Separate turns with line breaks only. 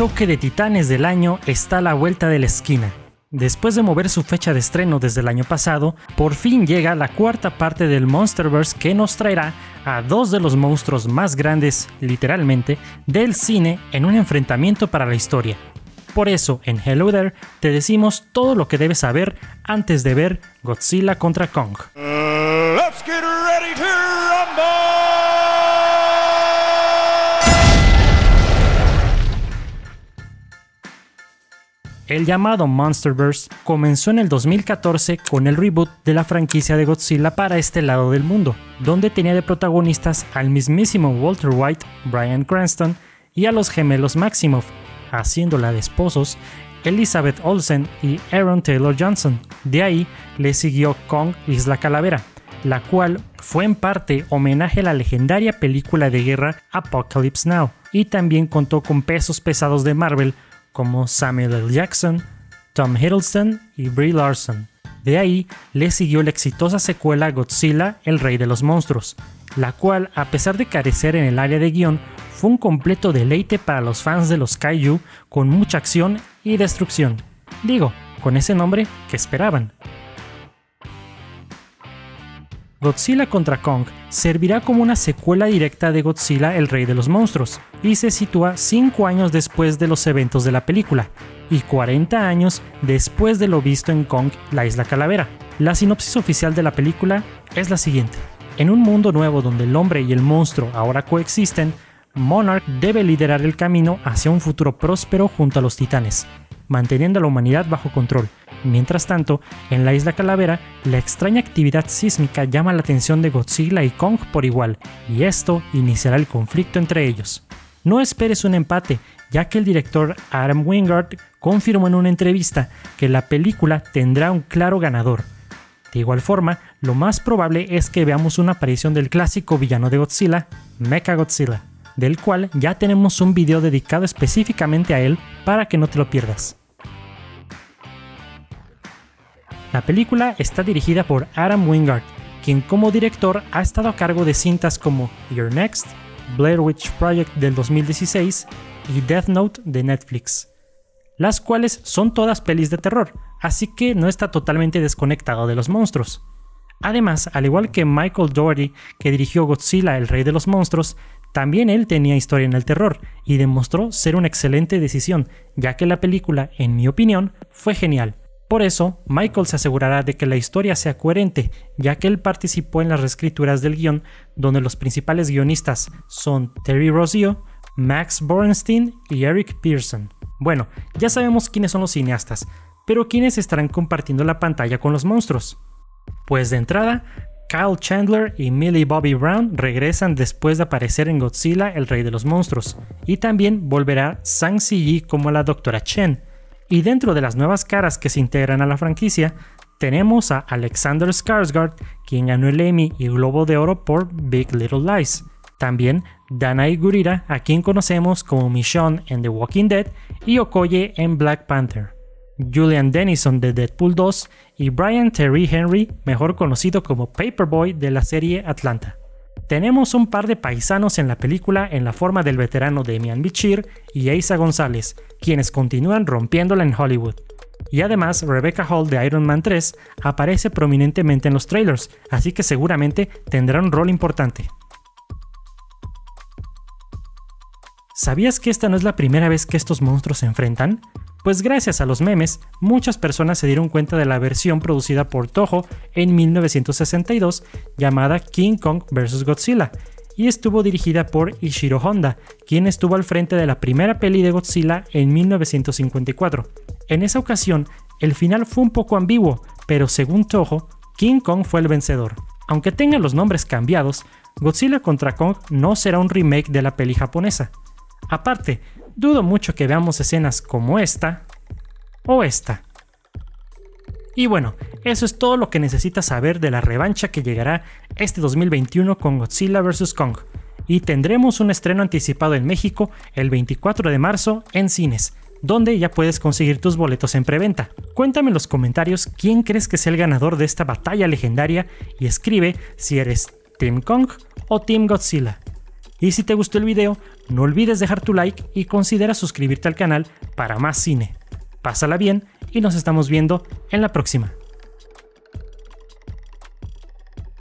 choque de titanes del año está a la vuelta de la esquina. Después de mover su fecha de estreno desde el año pasado, por fin llega la cuarta parte del Monsterverse que nos traerá a dos de los monstruos más grandes, literalmente, del cine en un enfrentamiento para la historia. Por eso, en Hello There, te decimos todo lo que debes saber antes de ver Godzilla contra Kong.
Let's get ready to rumble!
El llamado Monsterverse comenzó en el 2014 con el reboot de la franquicia de Godzilla para este lado del mundo, donde tenía de protagonistas al mismísimo Walter White, Bryan Cranston y a los gemelos Maximoff, haciéndola de esposos Elizabeth Olsen y Aaron Taylor Johnson. De ahí le siguió Kong Isla Calavera, la cual fue en parte homenaje a la legendaria película de guerra Apocalypse Now, y también contó con pesos pesados de Marvel como Samuel L. Jackson, Tom Hiddleston y Brie Larson. De ahí le siguió la exitosa secuela Godzilla, el Rey de los Monstruos, la cual, a pesar de carecer en el área de guión, fue un completo deleite para los fans de los Kaiju, con mucha acción y destrucción. Digo, con ese nombre que esperaban. Godzilla contra Kong servirá como una secuela directa de Godzilla, el Rey de los Monstruos, y se sitúa 5 años después de los eventos de la película, y 40 años después de lo visto en Kong, la Isla Calavera. La sinopsis oficial de la película es la siguiente. En un mundo nuevo donde el hombre y el monstruo ahora coexisten, Monarch debe liderar el camino hacia un futuro próspero junto a los titanes, manteniendo a la humanidad bajo control. Mientras tanto, en la Isla Calavera, la extraña actividad sísmica llama la atención de Godzilla y Kong por igual, y esto iniciará el conflicto entre ellos. No esperes un empate, ya que el director Adam Wingard confirmó en una entrevista que la película tendrá un claro ganador. De igual forma, lo más probable es que veamos una aparición del clásico villano de Godzilla, Mechagodzilla, del cual ya tenemos un video dedicado específicamente a él para que no te lo pierdas. La película está dirigida por Adam Wingard, quien como director ha estado a cargo de cintas como You're Next, Blair Witch Project del 2016 y Death Note de Netflix, las cuales son todas pelis de terror, así que no está totalmente desconectado de los monstruos. Además, al igual que Michael Dougherty, que dirigió Godzilla, el Rey de los Monstruos, también él tenía historia en el terror y demostró ser una excelente decisión, ya que la película, en mi opinión, fue genial. Por eso, Michael se asegurará de que la historia sea coherente, ya que él participó en las reescrituras del guión, donde los principales guionistas son Terry Rossio, Max Borenstein y Eric Pearson. Bueno, ya sabemos quiénes son los cineastas, pero ¿quiénes estarán compartiendo la pantalla con los monstruos? Pues de entrada, Kyle Chandler y Millie Bobby Brown regresan después de aparecer en Godzilla, el Rey de los Monstruos, y también volverá Zhang Ziyi como la Dra. Chen. Y dentro de las nuevas caras que se integran a la franquicia, tenemos a Alexander Skarsgård, quien ganó el Emmy y Globo de Oro por Big Little Lies. También Danai Gurira, a quien conocemos como Michonne en The Walking Dead y Okoye en Black Panther. Julian Dennison de Deadpool 2 y Brian Terry Henry, mejor conocido como Paperboy de la serie Atlanta. Tenemos un par de paisanos en la película en la forma del veterano Demian Bichir y Eiza González, quienes continúan rompiéndola en Hollywood. Y además, Rebecca Hall de Iron Man 3 aparece prominentemente en los trailers, así que seguramente tendrá un rol importante. ¿Sabías que esta no es la primera vez que estos monstruos se enfrentan? Pues gracias a los memes, muchas personas se dieron cuenta de la versión producida por Toho en 1962 llamada King Kong vs. Godzilla, y estuvo dirigida por Ishiro Honda, quien estuvo al frente de la primera peli de Godzilla en 1954. En esa ocasión, el final fue un poco ambiguo, pero según Toho, King Kong fue el vencedor. Aunque tengan los nombres cambiados, Godzilla contra Kong no será un remake de la peli japonesa. Aparte, dudo mucho que veamos escenas como esta o esta. Y bueno, eso es todo lo que necesitas saber de la revancha que llegará este 2021 con Godzilla vs. Kong. Y tendremos un estreno anticipado en México el 24 de marzo en cines, donde ya puedes conseguir tus boletos en preventa. Cuéntame en los comentarios quién crees que sea el ganador de esta batalla legendaria y escribe si eres Team Kong o Team Godzilla. Y si te gustó el video, No olvides dejar tu like y considera suscribirte al canal para más cine. Pásala bien y nos estamos viendo en la próxima.